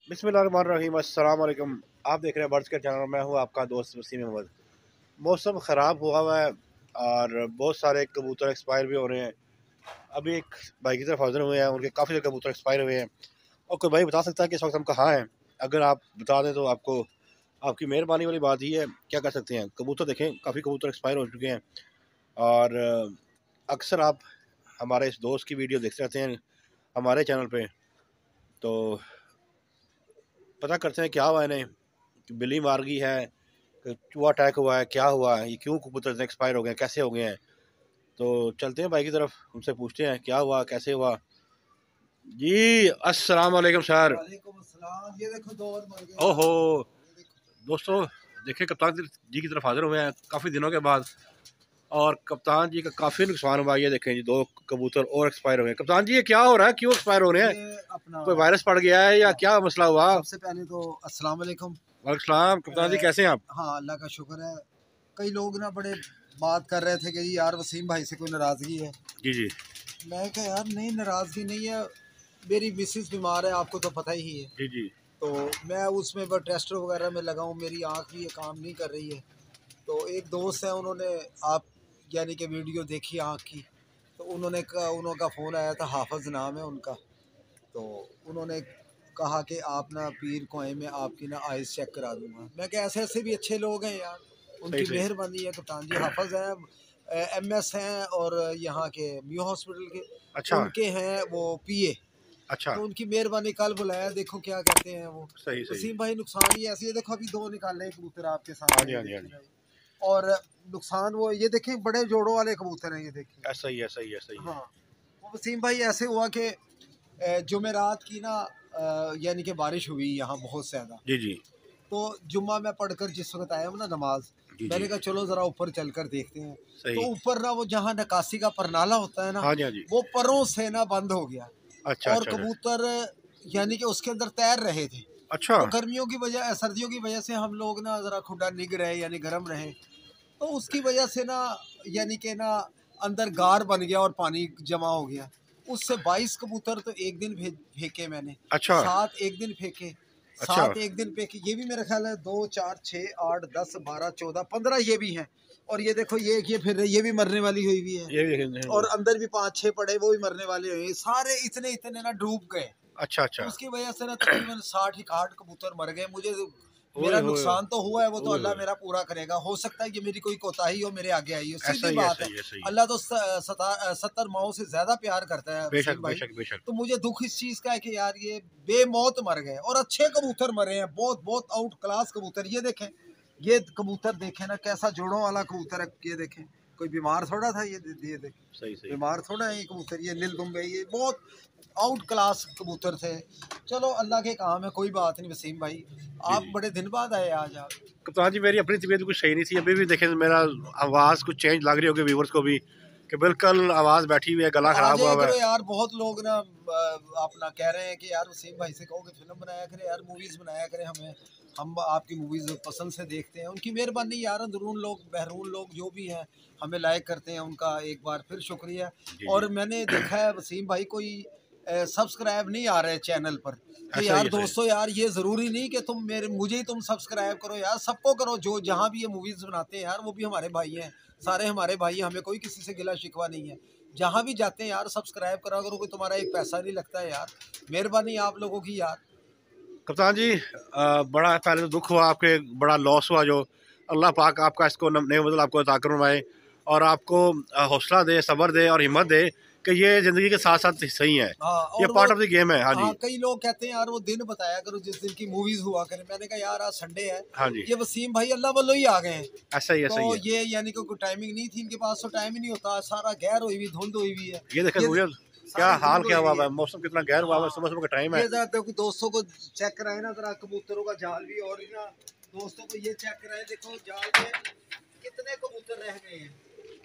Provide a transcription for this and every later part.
बिस्मिल्लाहिर्रहमानिर्रहीम अस्सलाम वालेकुम। आप देख रहे हैं बर्ड्स के चैनल। मैं हूं आपका दोस्त वसीम अहमद। मौसम ख़राब हुआ हुआ है और बहुत सारे कबूतर एक्सपायर भी हो रहे हैं। अभी एक भाई की तरफ हाजिर हुए हैं, उनके काफ़ी सारे कबूतर एक्सपायर हुए हैं। और कोई भाई बता सकता है कि इस वक्त हम कहाँ हैं? अगर आप बता दें तो आपको आपकी मेहरबानी वाली बात ही है। क्या कर सकते हैं? कबूतर देखें, काफ़ी कबूतर एक्सपायर हो चुके हैं। और अक्सर आप हमारे इस दोस्त की वीडियो देखते रहते हैं हमारे चैनल पे, तो पता करते हैं क्या हुआ इन्हें, कि बिल्ली मार गई है, कि चूहा अटैक हुआ है, क्या हुआ है, ये क्यों कबूतर एक्सपायर हो गए हैं, कैसे हो गए हैं। तो चलते हैं भाई की तरफ, उनसे पूछते हैं क्या हुआ, कैसे हुआ। जी अस्सलाम वालेकुम सर। वालेकुम अस्सलाम। ये देखो दो और मर गए। ओहो दोस्तों, देखिए कप्तान जी की तरफ हाजिर हुए हैं काफ़ी दिनों के बाद। और कप्तान जी का काफ़ी नुकसान हुआ। ये देखें जी, दो कबूतर और एक्सपायर हो गए। कप्तान जी ये क्या हो रहा है, क्यों एक्सपायर हो रहे हैं? ये अपना कोई वायरस पड़ गया है या क्या मसला हुआ? सबसे पहले तो अस्सलाम वालेकुम। वालेकुम सलाम। कप्तान जी कैसे हैं आप? हाँ, अल्लाह का शुक्र है। कई लोग ना बड़े बात कर रहे थे कि यार वसीम भाई से कोई नाराज़गी है। जी जी मैं कहा यार नहीं, नाराज़गी नहीं है। मेरी मिसेस बीमार है, आपको तो पता ही है। जी जी। तो मैं उसमें बस टेस्ट वगैरह में लगा हूँ। मेरी आँख भी ये काम नहीं कर रही है। तो एक दोस्त है, उन्होंने आप यानी कि वीडियो देखी आँख की, तो उन्होंने फ़ोन आया था, हाफिज़ नाम है उनका। तो उन्होंने कहा कि आप ना पीर कोए में आपकी ना आइज़ चेक करा दूंगा। मैं क्या, ऐसे ऐसे भी अच्छे लोग हैं यार, सही उनकी सही। मेहरबानी है। कप्तान जी हाफिज़ हैं, एमएस हैं, और यहाँ के म्यू हॉस्पिटल के अच्छा उनके हैं वो पीए। अच्छा। तो उनकी मेहरबानी, कल बुलाया, देखो क्या कहते हैं वो। सही सही। वसीम भाई नुकसान ही ऐसी है, देखो अभी दो निकाले कबूतर आपके हाँ सामने, जी ये हाँ जी हाँ देखें जी। भाई। और नुकसान वो ये देखें, बड़े जोड़ों वाले कबूतर हैं, ये देखिए। ऐसा ही है, सही है सही है। हाँ, वो वसीम भाई ऐसे हुआ कि जुमेरात की ना यानी कि बारिश हुई यहाँ बहुत ज़्यादा। जी जी। तो जुम्मा मैं पढ़कर जिस वक्त आया हूँ ना नमाज, जी जी। मैंने कहा चलो ज़रा ऊपर चल कर देखते हैं। तो सही। ऊपर ना वो जहाँ नकासी का परनाला होता है ना, हाँ जी हाँ जी। वो परों से ना बंद हो गया। अच्छा और अच्छा अच्छा। कबूतर यानी कि उसके अंदर तैर रहे थे। अच्छा। तो गर्मियों की वजह, सर्दियों की वजह से हम लोग ना ज़रा खुदा निग रहे, यानी गर्म रहे। तो उसकी वजह से ना यानी कि ना अंदर गार बन गया और पानी जमा हो गया। उससे 22 कबूतर तो एक दिन फेंके मैंने। अच्छा 7 एक दिन फेंके, अच्छा। 7 एक दिन फेंके। ये भी मेरा ख्याल है 2 4 6 8 10 12 14 15 ये भी हैं। और ये देखो ये फिर ये भी मरने वाली हुई भी है। ये भी देखें और वो। अंदर भी 5 6 पड़े, वो भी मरने वाले हुए। सारे इतने इतने ना डूब गए। अच्छा तो अच्छा। उसकी वजह से ना तकरीबन 60 61 कबूतर मर गए। मुझे ओए मेरा होए नुकसान तो हुआ है, वो तो ओए अल्लाह होए। मेरा पूरा करेगा। हो सकता है कि मेरी कोई कोताही हो, मेरे आगे आई हो, ऐसा सीधी ही है, बात है। सही है सही है। अल्लाह तो 70 माओं से ज्यादा प्यार करता है बेशक वसीम भाई। बेशक बेशक। तो मुझे दुख इस चीज का है कि यार ये बेमौत मर गए, और अच्छे कबूतर मरे हैं, बहुत बहुत आउट क्लास कबूतर। ये देखें, ये कबूतर देखें ना, कैसा जोड़ों वाला कबूतर है। ये देखें, कोई बीमार थोड़ा था। ये देखें, सही सही। बीमार थोड़ा है ये कबूतर। ये नील दुम्बे, ये बहुत आउट क्लास कबूतर थे। चलो अल्लाह के काम है, कोई बात नहीं। वसीम भाई, जी आप जी। बड़े दिन बाद आए आज आप। कप्तान जी मेरी अपनी तबीयत कुछ सही नहीं थी, अभी भी देखें मेरा आवाज़ कुछ चेंज लग रही होगी व्यूवर्स को भी, कि बिल्कुल आवाज़ बैठी हुई है, तो गला आ ख़राब हुआ जाया हुआ करो है। यार, बहुत लोग ना अपना कह रहे हैं कि यार वसीम भाई से कहो कि फिल्म बनाया करे यार, मूवीज़ बनाया करे। हमें, हम आपकी मूवीज़ पसंद से देखते हैं। उनकी मेहरबानी यार, अंदरून लोग बहरूर लोग जो भी हैं हमें लाइक करते हैं, उनका एक बार फिर शुक्रिया। जी जी। और मैंने देखा है वसीम भाई, कोई सब्सक्राइब नहीं आ रहे चैनल पर। तो ऐसा ही यार है सही। दोस्तों, यार ये ज़रूरी नहीं कि तुम मुझे ही तुम सब्सक्राइब करो यार, सबको करो। जो जहाँ भी ये मूवीज़ बनाते हैं यार, वो भी हमारे भाई हैं, सारे हमारे भाई हैं। हमें कोई किसी से गिला शिकवा नहीं है। जहाँ भी जाते हैं यार, सब्सक्राइब करा करो, कोई तुम्हारा एक पैसा नहीं लगता है यार। मेहरबानी आप लोगों की यार। कप्तान जी बड़ा पहले तो दुख हुआ, आपके बड़ा लॉस हुआ। जो अल्लाह पाक आपका इसको नए बदल आपको अता करवाए और आपको हौसला दे, सब्र दे और हिम्मत दे कि ये ज़िंदगी के साथ साथ सही है। हाँ, ये और वो, पार्ट ऑफ द गेम है। हाँ जी हाँ, कई लोग कहते हैं यार वो दिन बताया करो जिस दिन की मूवीज हुआ करे। मैंने कहा यार आज संडे है, हाँ जी। ये वसीम भाई अल्लाह वालों ही आ गए हैं। ऐसा ही है, तो सही है। ये यानी कि कोई टाइमिंग नहीं थी इनके पास, तो टाइम ही नहीं होता। सारा गैर हुई हुई, धुंध हुई हुई है। ये देखें ये सूर्य, क्या सारी हाल धुंध क्या हुई हुआ हुई है, है। मौसम कितना गैर हुआ है, हाँ, सुबह सुबह का टाइम है। ये जरा देखो दोस्तों को चेक कराए ना जरा, कबूतरों का जाल भी। और ना दोस्तों को ये चेक कराए, देखो जाल में कितने कबूतर रह गए हैं।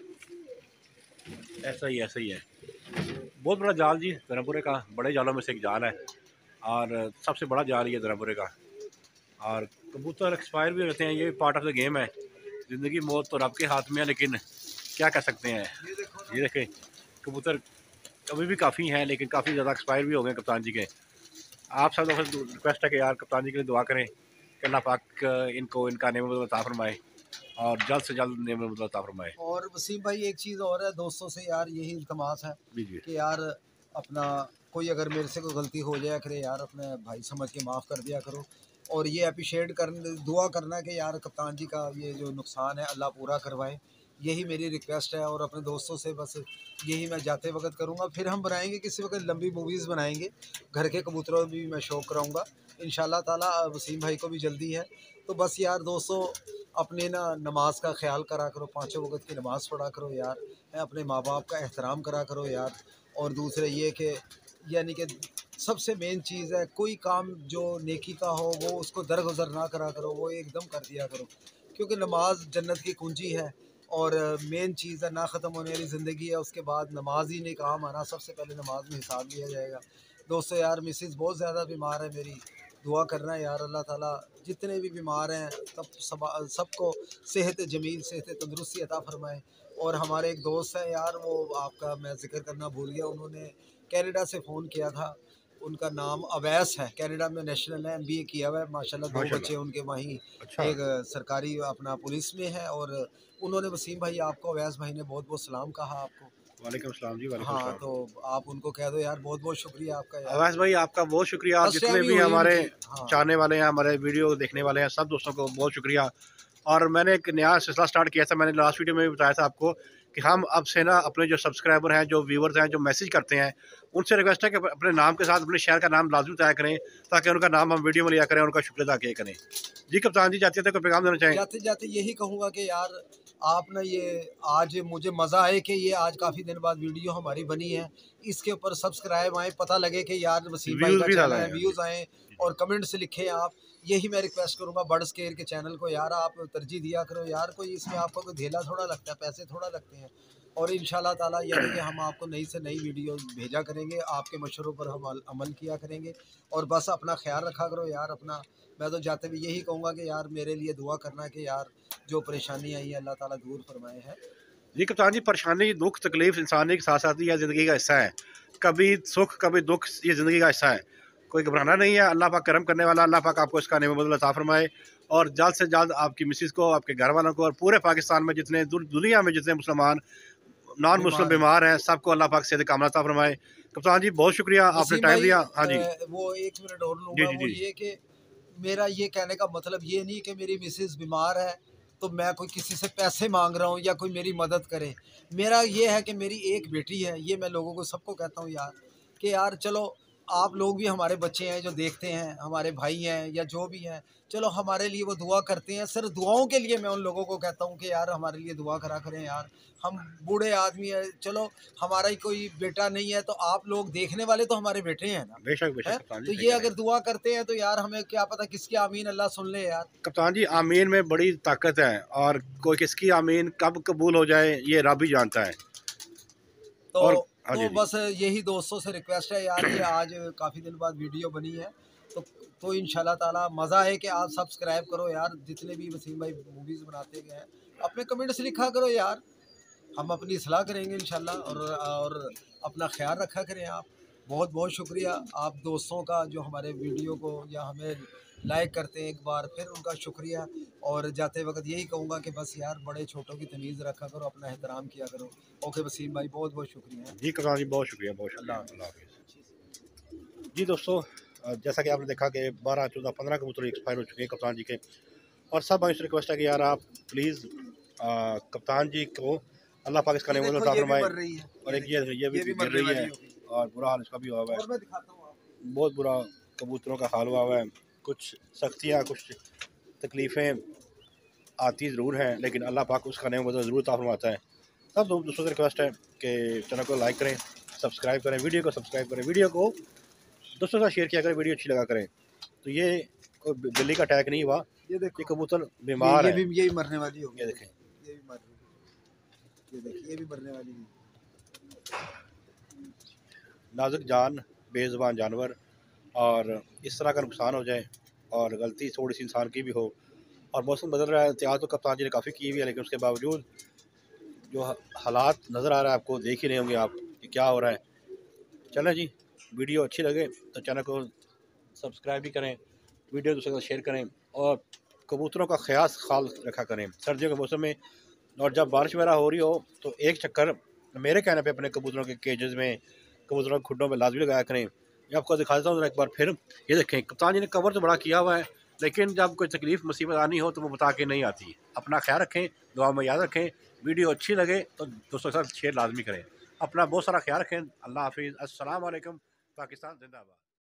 ऐसा ही, ऐसा ही है। बहुत बड़ा जाल जी, धर्मपुरे का बड़े जालों में से एक जाल है और सबसे बड़ा जाल ये धर्मपुरे का। और कबूतर एक्सपायर भी रहते हैं, ये पार्ट ऑफ द गेम है। ज़िंदगी मौत तो रब के हाथ में है, लेकिन क्या कर सकते हैं। ये देखो ना, ये देखें कबूतर अभी भी काफ़ी हैं, लेकिन काफ़ी ज़्यादा एक्सपायर भी हो गए कप्तान जी के। आप सब लोगों से रिक्वेस्ट है कि यार कप्तान जी के लिए दुआ करें कि अल्लाह पाक इनको इनका नेमत अता फरमाए और जल्द से जल्द नेमत अता फरमाए। और वसीम भाई एक चीज़ और है, दोस्तों से यार यही इल्तमास है जी जी। कि यार अपना कोई अगर मेरे से कोई गलती हो जाया करे यार, अपने भाई समझ के माफ़ कर दिया करो। और ये अप्रिशिएट कर दुआ करना कि यार कप्तान जी का ये जो नुकसान है अल्लाह पूरा करवाए, यही मेरी रिक्वेस्ट है। और अपने दोस्तों से बस यही मैं जाते वक्त करूँगा। फिर हम बनाएंगे किसी वक्त लंबी मूवीज़ बनाएंगे, घर के कबूतरों भी मैं शौक़ कराऊँगा इंशाल्लाह ताला। वसीम भाई को भी जल्दी है। तो बस यार दोस्तों, अपने ना नमाज का ख्याल करा करो, पाँचों वक्त की नमाज़ पढ़ा करो यार, अपने माँ बाप का एहतराम करा करो यार। और दूसरे ये कि यानी कि सबसे मेन चीज़ है, कोई काम जो नेकी का हो वो उसको दरगुजर ना करा करो, वो एकदम कर दिया करो, क्योंकि नमाज जन्नत की कुंजी है। और मेन चीज़ है, ना ख़त्म होने वाली ज़िंदगी है, उसके बाद नमाज ही नहीं काम आना, सबसे पहले नमाज में हिसाब लिया जाएगा। दोस्तों यार मिसेज़ बहुत ज़्यादा बीमार है मेरी, दुआ करना है यार अल्लाह ताला जितने भी बीमार हैं सबको सेहत जमील, सेहत तंदुरुस्ती अता फरमाए। और हमारे एक दोस्त है यार, वो आपका मैं ज़िक्र करना भूल गया, उन्होंने कनाडा से फ़ोन किया था। उनका नाम अवैस है, कनाडा में नेशनल है, MBA किया हुआ है माशाल्लाह, 2 बच्चे उनके वहीं, अच्छा। एक सरकारी अपना पुलिस में है। और उन्होंने वसीम भाई आपको, अवैस भाई ने बहुत बहुत सलाम कहा आपको। वालेकुम सलाम जी, वालेकुम हाँ, सलाम। तो आप उनको कह दो यार बहुत बहुत शुक्रिया आपका यार। अवैस भाई आपका बहुत शुक्रिया, फर्स्ट जितने टाइम ही भी हुई हमारे उनकी। हाँ चाहने वाले हैं, हमारे वीडियो देखने वाले हैं, सब दोस्तों को बहुत शुक्रिया। और मैंने एक नया सिलसिला स्टार्ट किया था, मैंने लास्ट वीडियो में भी बताया था आपको कि हम अब से ना अपने जो सब्सक्राइबर हैं, जो व्यूवर्स हैं, जो मैसेज करते हैं, उनसे रिक्वेस्ट है कि अपने नाम के साथ अपने शहर का नाम लाजमी तय करें, ताकि उनका नाम हम वीडियो में लिया करें, उनका शुक्रिया अदा किया करें। जी कप्तान जी, जाते थे कोई पैगाम देना चाहें? जाते जाते यही कहूँगा कि यार आप ना ये आज मुझे मज़ा आए कि ये आज काफ़ी दिन बाद वीडियो हमारी बनी है, इसके ऊपर सब्सक्राइब आए, पता लगे कि यार वसीम भाई व्यूज़ का भी चैनल ज़्यादा है, हैं। जी व्यूज़ आएँ और कमेंट्स लिखें आप। यही मैं रिक्वेस्ट करूँगा बर्ड स्केयर के चैनल को, यार आप तरजीह दिया करो यार, कोई इसमें आपको कोई धेला थोड़ा लगता है, पैसे थोड़ा लगते हैं। और इंशाल्लाह ताला यानी कि हम आपको नई से नई वीडियो भेजा करेंगे, आपके मशवरों पर हम अमल किया करेंगे। और बस अपना ख्याल रखा करो यार अपना। मैं तो जाते हुए यही कहूँगा कि यार मेरे लिए दुआ करना कि यार जो परेशानी आई है अल्लाह ताला दूर फरमाए है। जी कप्तान जी, परेशानी, दुख, तकलीफ इंसानी के साथ साथ ही ज़िंदगी का हिस्सा है। कभी सुख कभी दुख, ये ज़िंदगी का हिस्सा है। कोई घबराना नहीं है, अल्लाह पाक करम करने वाला, अल्लाह पाक आपको इसका नेमत बदल अता फरमाए। और जल्द से जल्द आपकी मिसिज़ को, आपके घर वालों को और पूरे पाकिस्तान में जितने दुनिया में जितने मुसलमान नॉन मुस्लिम बीमार है बीमार हैं, सबको अल्लाह पाक सेहत कामना अता फरमाए। कप्तान जी बहुत शुक्रिया, आपने वसीम टाइम भाई। दिया। हाँ जी। वो 1 मिनट और जी लूँगा, जी वो जी। ये कि मेरा ये कहने का मतलब ये नहीं कि मेरी मिसेज़ बीमार है तो मैं कोई किसी से पैसे मांग रहा हूँ या कोई मेरी मदद करे। मेरा ये है कि मेरी एक बेटी है, ये मैं लोगों को सबको कहता हूँ यार कि यार चलो आप लोग भी हमारे बच्चे हैं जो देखते हैं, हमारे भाई हैं या जो भी हैं, चलो हमारे लिए वो दुआ करते हैं। सिर्फ दुआओं के लिए मैं उन लोगों को कहता हूँ कि यार हमारे लिए दुआ करा करें यार। हम बूढ़े आदमी हैं, चलो हमारा ही कोई बेटा नहीं है तो आप लोग देखने वाले तो हमारे बेटे हैं ना, बेशक बेशक है? कप्तान जी, तो सही ये कह रहे अगर हैं। दुआ करते हैं तो यार हमें क्या पता किसकी आमीन अल्लाह सुन ले यार। कप्तान जी, आमीन में बड़ी ताकत है, और कोई किसकी आमीन कब कबूल हो जाए ये रब ही जानता है। तो और हाँ जी तो जी। बस यही दोस्तों से रिक्वेस्ट है यार, ये आज काफ़ी दिन बाद वीडियो बनी है। तो तो इंशाल्लाह ताला मज़ा है कि आप सब्सक्राइब करो यार, जितने भी वसीम भाई मूवीज़ बनाते गए हैं अपने कमेंट्स लिखा करो यार, हम अपनी सलाह करेंगे इंशाल्लाह। और अपना ख्याल रखा करें आप। बहुत बहुत शुक्रिया आप दोस्तों का जो हमारे वीडियो को या हमें लाइक करते हैं एक बार फिर उनका शुक्रिया। और जाते वक्त यही कहूँगा कि बस यार बड़े छोटों की तमीज़ रखा करो, अपना एहतराम किया करो। ओके वसीम भाई, बहुत बहुत शुक्रिया। जी कप्तान जी बहुत शुक्रिया, बहुत शुक्रिया। अल्लाह अल्लाह हाफ़िज़। हाफिज़। जी दोस्तों, जैसा कि आपने देखा कि 12, 14, 15 कबूतर एक्सपायर हो चुके हैं कप्तान जी के। और सब भाई से रिक्वेस्ट है कि यार आप प्लीज़ कप्तान जी को अल्लाह पाक इसका ये नेमत देखो अता ये भी फरमाए। मर रही है, और ये एक देखिए ये ये भी भी गिर मरने रही है, वाली होगी। और बुरा हाल इसका भी हुआ हुआ है। और मैं दिखाता हूँ आपको। बहुत बुरा कबूतरों का हाल हुआ हुआ है। कुछ सख्तियाँ, कुछ तकलीफ़ें आती ज़रूर हैं, लेकिन अल्लाह पाक उसका नेमत ज़रूर अता फरमाता है। सब दोस्तों से रिक्वेस्ट है कि चैनल को लाइक करें, सब्सक्राइब करें, वीडियो को सब्सक्राइब करें, वीडियो को दोस्तों के साथ शेयर किया करें, वीडियो अच्छी लगा करें। तो ये कोई बिल्ली का अटैक नहीं हुआ, ये ये देखो कबूतर बीमार है। ये भी मरने वाली होगी, ये देखें, ये भी मर रही है। ये देखिए ये भी मरने वाली है। नाजुक जान, बेज़ुबान जानवर, और इस तरह का नुकसान हो जाए और गलती थोड़ी सी इंसान की भी हो। और मौसम बदल रहा है, एहतियात तो कप्तान जी ने काफ़ी की हुई है, लेकिन उसके बावजूद जो हालात नज़र आ रहा है, आपको देख ही रहे होंगे आप कि क्या हो रहा है। चलें जी, वीडियो अच्छी लगे तो चैनल को सब्सक्राइब भी करें, वीडियो दूसरे के साथ शेयर करें और कबूतरों का ख़ास ख्याल रखा करें सर्दियों के मौसम में। और जब बारिश वगैरह हो रही हो तो एक चक्कर मेरे कहने पे अपने कबूतरों के केजेस में, कबूतरों के खुड्डों में लाजमी लगाया करें। मैं आपको दिखा देता हूँ एक बार फिर। ये देखें, कप्तान जी ने कवर तो बड़ा किया हुआ है, लेकिन जब कोई तकलीफ़ मुसीबत आनी हो तो वो बता के नहीं आती। अपना ख्याल रखें, दुआ में याद रखें। वीडियो अच्छी लगे तो दोस्तों के साथ शेयर लाजमी करें। अपना बहुत सारा ख्याल रखें। अल्लाह हाफिज़। अस्सलाम वालेकुम। पाकिस्तान जिंदाबाद।